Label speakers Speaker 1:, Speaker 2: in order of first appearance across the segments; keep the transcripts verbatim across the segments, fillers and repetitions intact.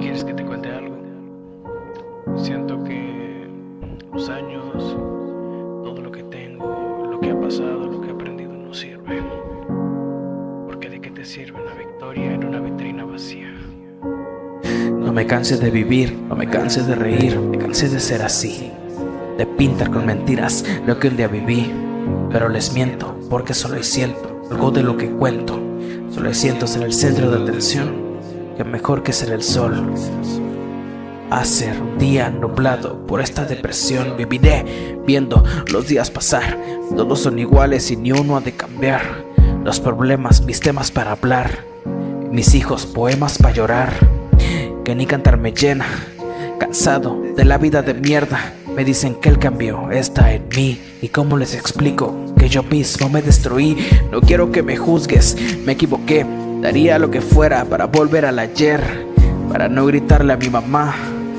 Speaker 1: ¿Quieres que te cuente algo? Siento que los años, todo lo que tengo, lo que ha pasado, lo que he aprendido no sirve. Porque ¿de qué te sirve una victoria en una vitrina vacía?
Speaker 2: No me canse de vivir, no me canse de reír, me cansé de ser así, de pintar con mentiras lo que un día viví. Pero les miento, porque solo hay cierto, algo de lo que cuento. Solo hay ciento ser el centro de atención, que mejor que ser el sol. Hacer un día nublado por esta depresión, viviré viendo los días pasar. Todos son iguales y ni uno ha de cambiar. Los problemas, mis temas para hablar, mis hijos, poemas para llorar. Que ni cantar me llena, cansado de la vida de mierda. Me dicen que el cambio está en mí. ¿Y cómo les explico que yo mismo me destruí? No quiero que me juzgues, me equivoqué. Daría lo que fuera para volver al ayer, para no gritarle a mi mamá,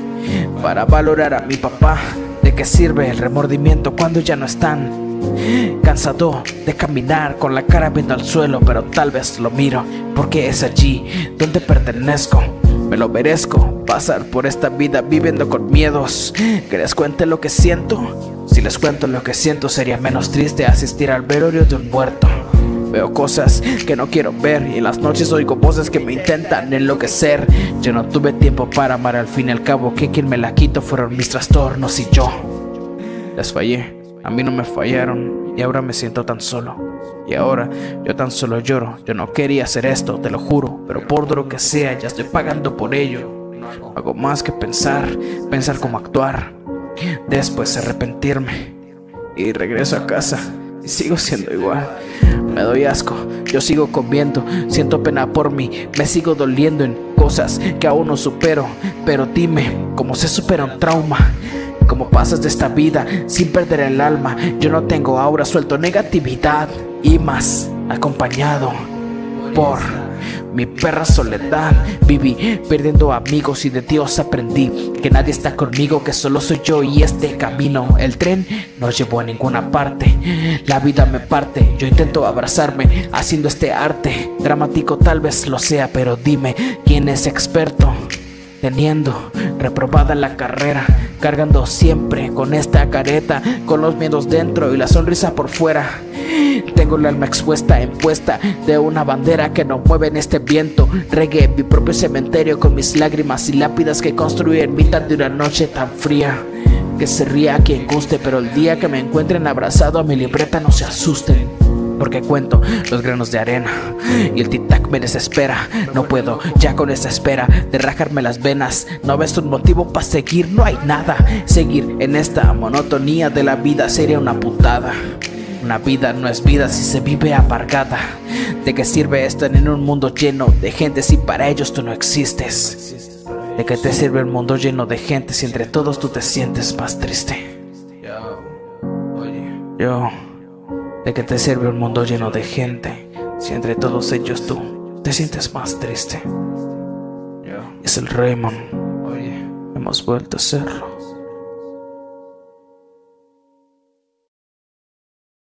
Speaker 2: para valorar a mi papá. ¿De qué sirve el remordimiento cuando ya no están? Cansado de caminar con la cara viendo al suelo, pero tal vez lo miro porque es allí donde pertenezco. Me lo merezco, pasar por esta vida viviendo con miedos. ¿Que les cuente lo que siento? Si les cuento lo que siento sería menos triste asistir al velorio de un muerto. Veo cosas que no quiero ver y en las noches oigo voces que me intentan enloquecer. Yo no tuve tiempo para amar, al fin y al cabo que quien me la quitó fueron mis trastornos y yo. Les fallé, a mí no me fallaron y ahora me siento tan solo. Y ahora yo tan solo lloro. Yo no quería hacer esto, te lo juro, pero por lo que sea ya estoy pagando por ello. No hago más que pensar, pensar cómo actuar, después arrepentirme y regreso a casa y sigo siendo igual. Me doy asco, yo sigo comiendo, siento pena por mí, me sigo doliendo en cosas que aún no supero. Pero dime, ¿cómo se supera un trauma? ¿Cómo pasas de esta vida sin perder el alma? Yo no tengo aura, suelto negatividad y más, acompañado por mi perra soledad. Viví perdiendo amigos y de Dios aprendí que nadie está conmigo, que solo soy yo y este camino. El tren no llevó a ninguna parte, la vida me parte. Yo intento abrazarme haciendo este arte dramático, tal vez lo sea, pero dime, ¿quién es experto? Teniendo reprobada la carrera, cargando siempre con esta careta, con los miedos dentro y la sonrisa por fuera. Tengo el alma expuesta, impuesta de una bandera que no mueve en este viento. Regué mi propio cementerio con mis lágrimas y lápidas que construí en mitad de una noche tan fría. Que se ría quien guste, pero el día que me encuentren abrazado a mi libreta no se asusten, porque cuento los granos de arena y el tic-tac me desespera. No puedo ya con esta espera de rajarme las venas. No ves un motivo para seguir, no hay nada. Seguir en esta monotonía de la vida sería una putada. Una vida no es vida si se vive aparcada. ¿De qué sirve estar en un mundo lleno de gente si para ellos tú no existes? ¿De qué te sirve un mundo lleno de gente si entre todos tú te sientes más triste? Yo... ¿De qué te sirve un mundo lleno de gente si entre todos ellos tú te sientes más triste? Es el Raymond. Oye, hemos vuelto a hacerlo.